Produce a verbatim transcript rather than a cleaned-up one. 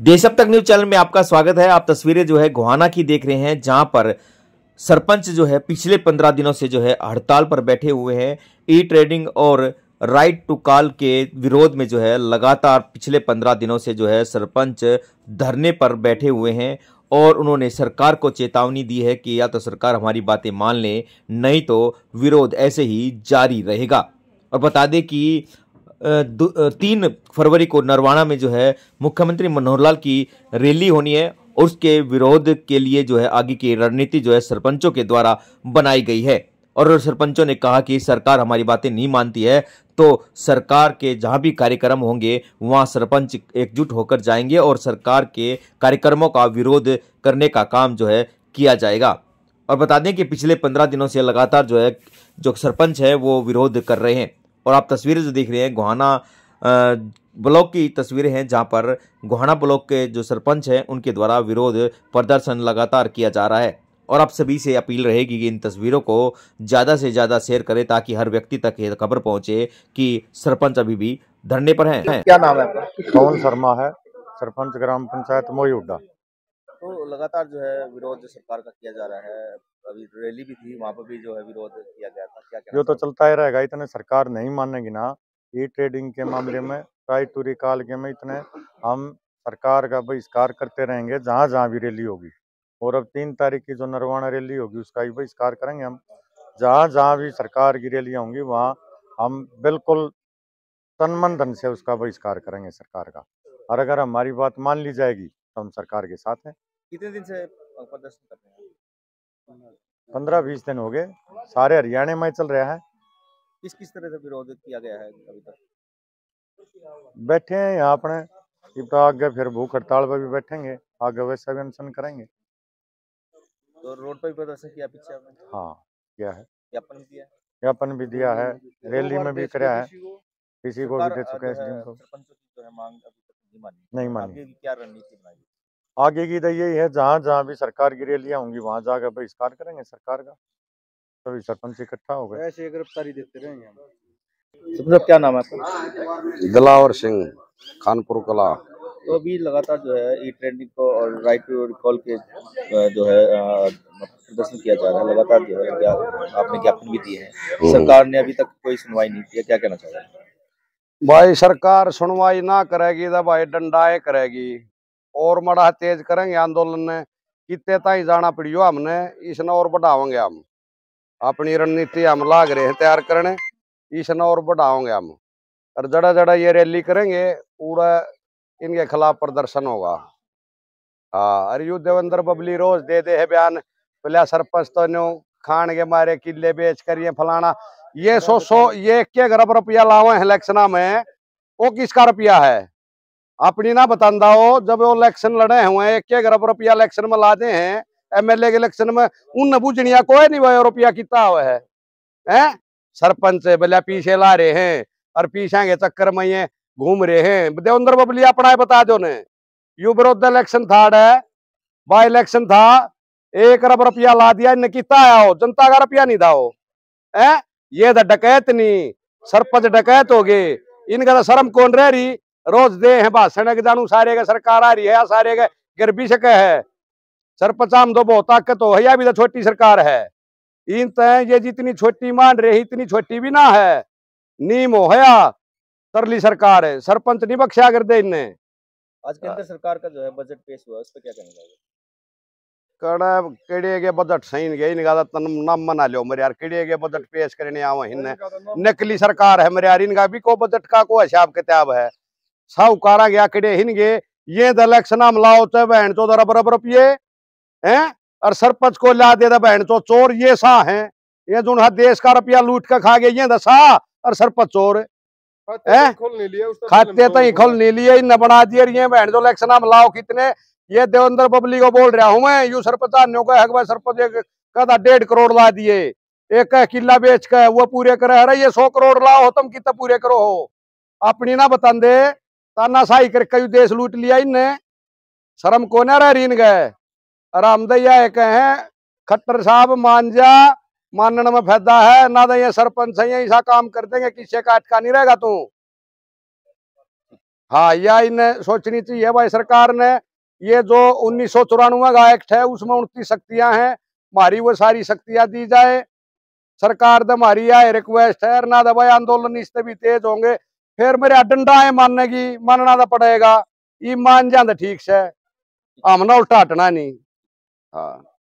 देश अब तक न्यूज चैनल में आपका स्वागत है। आप तस्वीरें जो है गोहाना की देख रहे हैं, जहां पर सरपंच जो है पिछले पंद्रह दिनों से जो है हड़ताल पर बैठे हुए हैं। ई ट्रेडिंग और राइट टू कॉल के विरोध में जो है लगातार पिछले पंद्रह दिनों से जो है सरपंच धरने पर बैठे हुए हैं और उन्होंने सरकार को चेतावनी दी है कि या तो सरकार हमारी बातें मान ले, नहीं तो विरोध ऐसे ही जारी रहेगा। और बता दें कि तीन फरवरी को नरवाना में जो है मुख्यमंत्री मनोहर लाल की रैली होनी है और उसके विरोध के लिए जो है आगे की रणनीति जो है सरपंचों के द्वारा बनाई गई है। और सरपंचों ने कहा कि सरकार हमारी बातें नहीं मानती है तो सरकार के जहां भी कार्यक्रम होंगे वहां सरपंच एकजुट होकर जाएंगे और सरकार के कार्यक्रमों का विरोध करने का काम जो है किया जाएगा। और बता दें कि पिछले पंद्रह दिनों से लगातार जो है जो सरपंच है वो विरोध कर रहे हैं। और आप तस्वीरें जो देख रहे हैं गोहाना ब्लॉक की तस्वीरें हैं, जहां पर गोहाना ब्लॉक के जो सरपंच हैं उनके द्वारा विरोध प्रदर्शन लगातार किया जा रहा है। और आप सभी से अपील रहेगी कि इन तस्वीरों को ज़्यादा से ज़्यादा शेयर करें ताकि हर व्यक्ति तक ये खबर पहुंचे कि सरपंच अभी भी धरने पर हैं। क्या नाम है आपका? पवन शर्मा है, सरपंच ग्राम पंचायत मोई उड्डा। तो लगातार जो है विरोध सरकार का किया जा रहा है, अभी रैली भी थी, वहाँ पर भी जो है विरोध किया गया था, क्या क्या? जो तो चलता ही रहेगा, इतने सरकार नहीं मानेगी ना। ई ट्रेडिंग के मामले में, राइट टू रिकॉल के में इतने हम सरकार का बहिष्कार करते रहेंगे जहाँ जहाँ भी रैली होगी। और अब तीन तारीख की जो नरवाना रैली होगी उसका भी बहिष्कार करेंगे हम। जहाँ जहाँ भी सरकार की रैलियाँ होंगी वहाँ हम बिल्कुल तन मन धन से उसका बहिष्कार करेंगे सरकार का। और अगर हमारी बात मान ली जाएगी तो हम सरकार के साथ हैं। कितने दिन से प्रदर्शन कर रहे हैं? पंद्रह बीस दिन हो गए, सारे हरियाणा में चल रहा है। किस किस तरह से विरोध किया गया है अभी तक? बैठे हैं यहाँ अपने, तो आगे फिर भूख हड़ताल पर भी बैठेंगे, आगे वैसा भी अनशन करेंगे। तो रोड पर भी प्रदर्शन किया पीछे आपने? हाँ किया है, ज्ञापन भी दिया है, ज्ञापन भी दिया है, रैली में भी कराया है, किसी को भी दे चुके हैं। सरपंचों की जो है मांग अभी तक नहीं मानी नहीं मानी। आगे की क्या रणनीति बनाई? आगे की तो यही है, जहाँ जहाँ भी सरकार की रैलियाँ होंगी वहाँ जाकर बहिष्कार करेंगे सरकार का। सभी सरपंच इकट्ठा हो गए, ऐसे गिरफ्तारी देते रहेंगे हम। क्या नाम है आपका? दिलावर सिंह, खानपुर कला। तो अभी लगातार जो है ई ट्रेंडिंग को और राइट टू रिकॉल के जो है प्रदर्शन किया जा रहा है, लगातार जो है क्या आपने ज्ञापन भी दिए हैं, सरकार ने अभी तक कोई सुनवाई नहीं की है, क्या कहना चाह रहे हैं? भाई सरकार सुनवाई ना करेगी तो भाई डंडाए करेगी और मड़ा तेज करेंगे आंदोलन ने। कितने ताई जाना पड़ियो हमने, इसने और बढ़ाओगे हम अपनी रणनीति, हम लाग रहे हैं तैयार करने, इसने और बढ़ाओगे हम। और जड़ा जड़ा ये रैली करेंगे पूरा इनके खिलाफ प्रदर्शन होगा। हाँ, अरे यू देवेंद्र बबली रोज दे दे है बयान, बोले सरपंच तो नो खान के मारे किले बेच कर ये फलाना, ये सो सो ये के अरब रुपया लावे इलेक्शन में, वो किसका रुपया है अपनी ना बतांदा हो। जब वो इलेक्शन लड़े हुए हैं, एक के अरब रुपया इलेक्शन में ला दे हैं, एमएलए के इलेक्शन में उन बुझनिया कोई नहीं वो रुपया कितना हुआ है, हैं? सरपंच बोले पीछे ला रहे हैं और पीछे के चक्कर में ये घूम रहे हैं। देवेंद्र बबली अपना बता दो ने, यू विरोध इलेक्शन था, बाई इलेक्शन था, एक अरब रुपया ला दिया, इन्हें कितना आया हो, जनता का रुपया नहीं था हो, है? ये तो डकैत नहीं, सरपंच डकैत हो गए, इनका तो शर्म कौन रह रही, रोज दे हैं भाषण के जानू सारे का सरकार आ रही है, सारे के गिरबी सके है, सरपंच हम तो बहुत ताकत हो है, या भी तो छोटी सरकार है। इन तय ये जितनी छोटी मान रही इतनी छोटी भी ना है, नीम हो या तरली सरकार है, सरपंच नहीं बख्शा कर दे इनने। आज केंद्र सरकार का जो है बजट पेश हुआ, उस पर क्या कहना चाहिए? कड़ा केड़े के बजट सही गए, इनका तन नाम मना लो मेरे यार, केड़े के बजट पेश करने आओ इनने, नकली सरकार है मेरे यार, इनका भी को बजट का को हिसाब किताब है, साहूकारा गया केड़े हिनगे, ये इलेक्शन हम लाओ तो बहन चो अरब अरब रुपये हैं और सरपंच को ला दे बहन चो चोर, ये सा है, ये जो देश का रुपया लूट कर खा गए ये दसा और सरपंच चोर है, खाते तो ही खोल नहीं लिए, इन बना दिए ये बहन जो इलेक्शन हम लाओ कितने। ये देवेंद्र बबली को बोल रहा हूं मैं, यू सरपंच का सरपंच कदा डेढ़ करोड़ ला दिए, एक किला बेच कर वो पूरे करे, अरे ये सौ करोड़ लाओ तुम कितना पूरे करो हो, अपनी ना बता दे, तानाशाही करके देश लूट लिया इनने, शर्म को न रह रीन गए। आराम दैया कहे खट्टर साहब मान जा, मानने में फायदा है ना, तो ये सरपंच है ऐसा काम कर देंगे, किसी का अटका नहीं रहेगा तू। हाँ, या इन्हें सोचनी चाहिए भाई सरकार ने, ये जो उन्नीस सौ चौरानवे का एक्ट है उसमें उनतीस शक्तियां हैं, हमारी वो सारी शक्तियां दी जाए। सरकार दे हमारी यह रिक्वेस्ट है, ना दे भाई आंदोलन इससे भी तेज होंगे, फिर मेरे डंडा है मानने की, मानना तो पड़ेगा। ये मान जाए ठीक से, हम ना उल्टा हटना नहीं। हाँ।